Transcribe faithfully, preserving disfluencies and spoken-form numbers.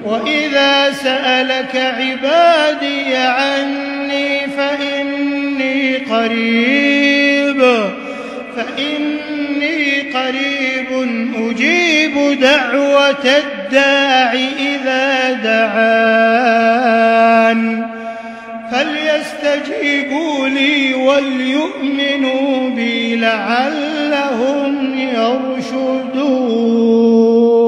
وإذا سألك عبادي عني فإني قريب فإني قريب أجيب دعوة الداع إذا دعان فليستجيبوا لي وليؤمنوا بي لعلهم يرشدون.